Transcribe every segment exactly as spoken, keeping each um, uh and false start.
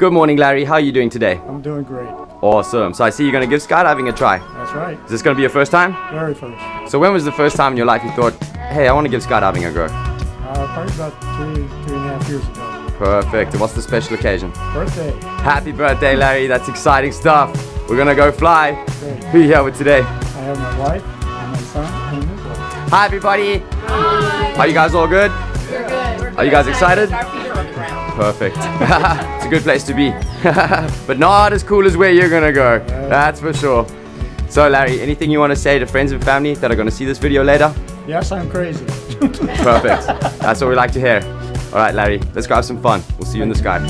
Good morning, Larry. How are you doing today? I'm doing great. Awesome. So I see you're going to give skydiving a try. That's right. Is this going to be your first time? Very first. So when was the first time in your life you thought, hey, I want to give skydiving a go? Uh, probably about three, three and a half years ago. Perfect. And what's the special occasion? Birthday. Happy birthday, Larry. That's exciting stuff. We're going to go fly. Great. Who are you here with today? I have my wife, and my son, and his wife. Hi, everybody. Hi. Are you guys all good? We're good. We're Are you guys excited? Our feet are on the ground. Perfect. It's a good place to be. But not as cool as where you're going to go. That's for sure. So, Larry, anything you want to say to friends and family that are going to see this video later? Yes, I'm crazy. Perfect. That's what we like to hear. All right, Larry, let's go have some fun. We'll see you in the sky.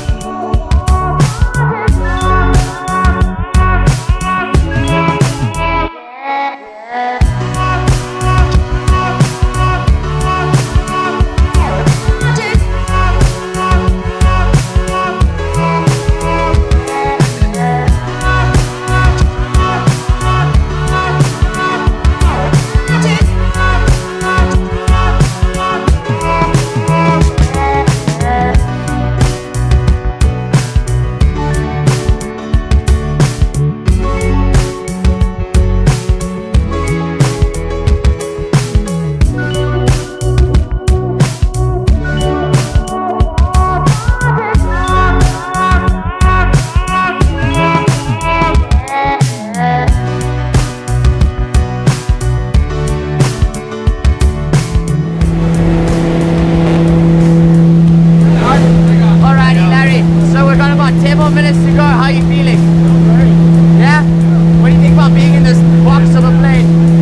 minutes to go. How are you feeling? Yeah? What do you think about being in this box of a plane?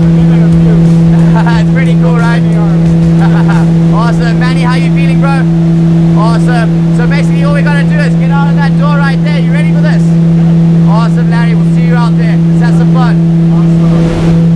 It's pretty cool, right? Awesome. Manny, how are you feeling, bro? Awesome. So basically all we gotta do is get out of that door right there. You ready for this? Awesome, Larry. We'll see you out there. Let's have some fun. Awesome.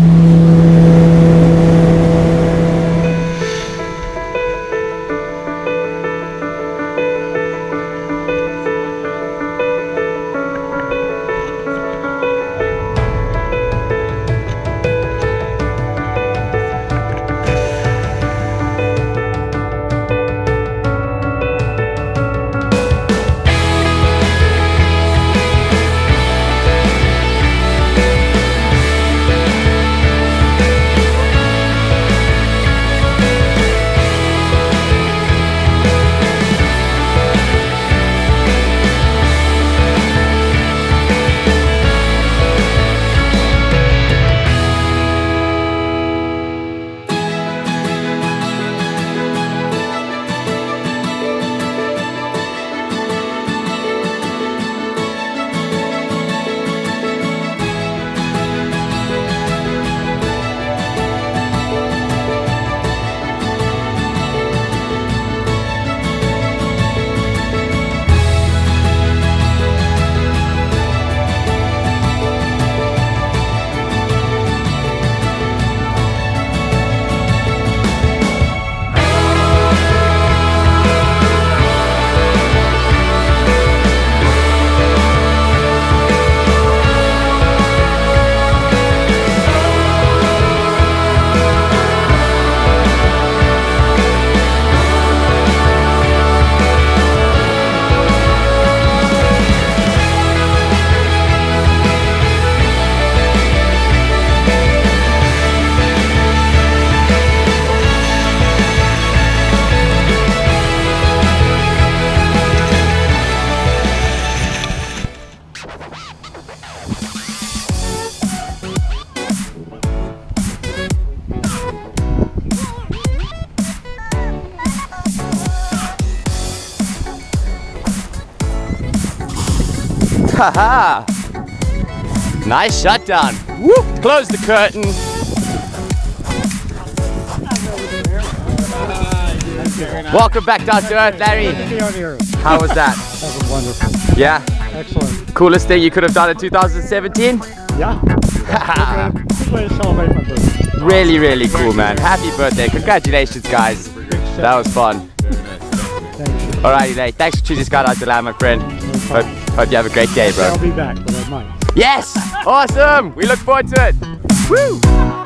Haha! Nice shutdown. Whoop! Close the curtain. Welcome back down to earth, Larry. How was that? That was wonderful. Yeah? Excellent. Coolest thing you could have done in two thousand seventeen? Yeah. Good way to celebrate my birthday. Really, really cool, man. Happy birthday. Congratulations, guys. That was fun. Thank you. Alrighty, Nate. Thanks for choosing Skydive to land, my friend. Hope, hope you have a great day, bro. I'll be back, but I might. Yes! Awesome! We look forward to it. Woo!